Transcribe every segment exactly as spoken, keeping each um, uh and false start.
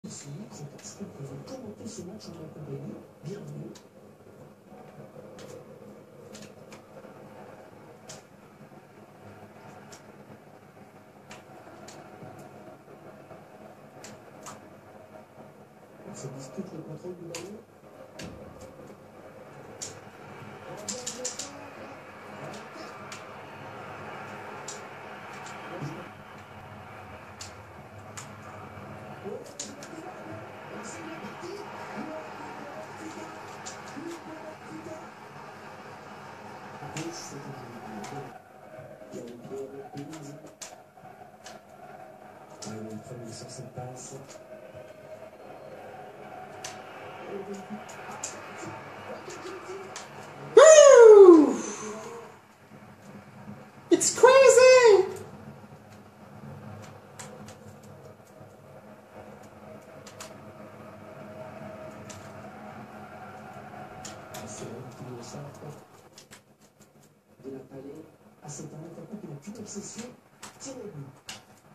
Ici, c'est parce que vous pouvez commenter ce match en ma compagnie. Bienvenue. On se dispute le contrôle du ballon. Premier sur cette passe. Woo! It's crazy! C'est l'homme au centre de la palais. À cet attaquant qui n'a qu'une obsession, tirer le but.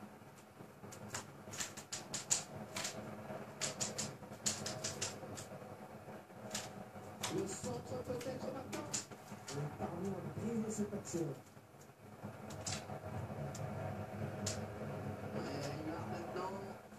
Le centre peut-être maintenant. On parvient à briser cette action. Et là maintenant.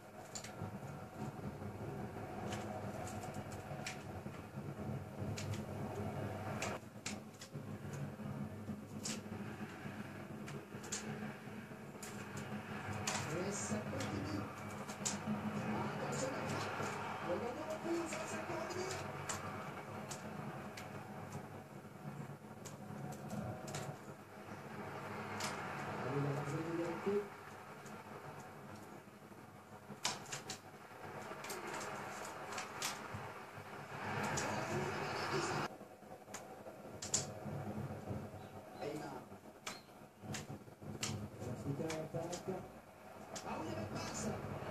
Et ça continue. Attention à la frappe. Le ballon repousse à sa coordonnée. Allez, la large égalité. Aymar. L'Africain attaque. Ah oui, la passe.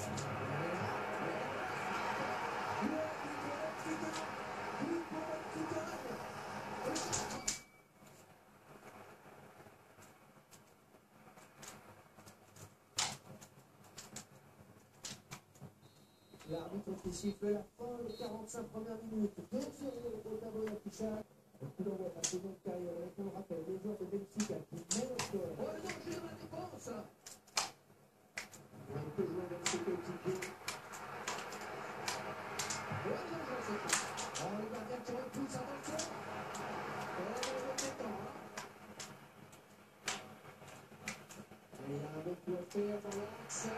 L'arbitre qui siffle la fin des quarante-cinq premières minutes. deux zéro au tableau d'affichage. Le coup d'envoi de la seconde période. On le rappelle, les joueurs de Benfica qui mènent au score. Oh, ils ont joué dans la défense. On peut jouer avec ses coéquipiers. Oh, ils ont joué ce coup. Oh, le gardien qui repousse, attention. Oh, le détend. Il y a un bon coup à faire dans l'axe.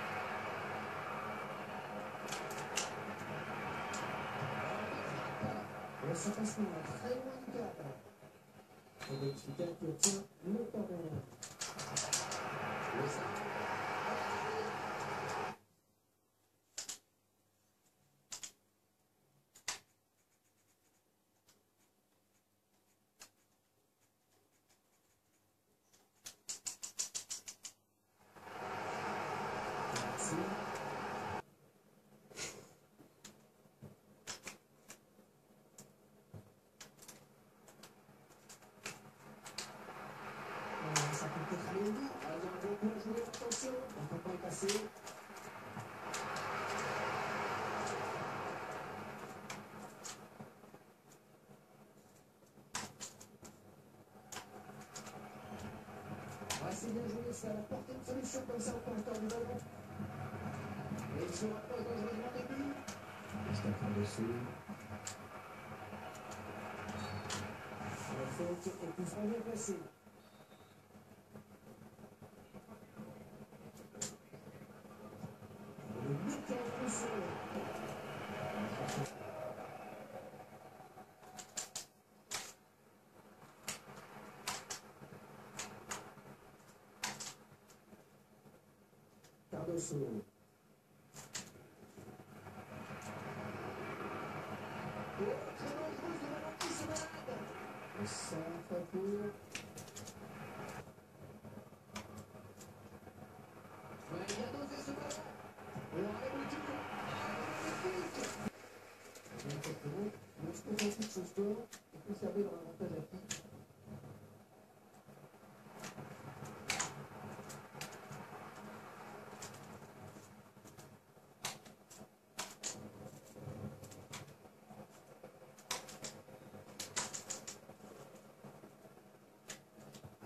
Et ça passe très loin du cadre. Et Benfica qui obtient le corner. Le centre. Merci. Euh, ça peut peut-être aller au bout. Ah, il y a un bon coup à jouer, attention. On ne peut pas y passer. Ouais, c'est bien joué, ça a apporté une solution comme ça au porteur du ballon. Et il se rapproche dangereusement des buts. Juste par dessus. La faute est plus franc bien placée. Le but en poussé. Cardoso. Oh, très dangereuse de ballon qui se balade. Le centre pour. Ouais, il a dosé ce ballon. Et on a le tir. Magnifique. Exactement. Lorsqu'on profite ce score, il peut servir dans l'avantage acquis.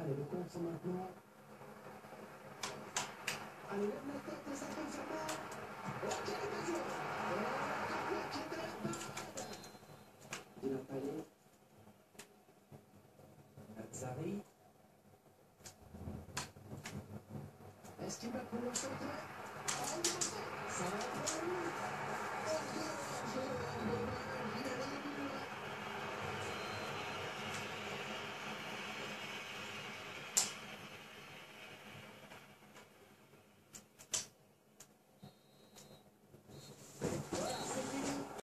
Allez, le contre maintenant. Allez, lève la tête et ça tombe sur balle. Oh, quelle occasion! Oh, qui était la parade! Dylan Payet. Nazzari. Est-ce qu'il va pouvoir centrer?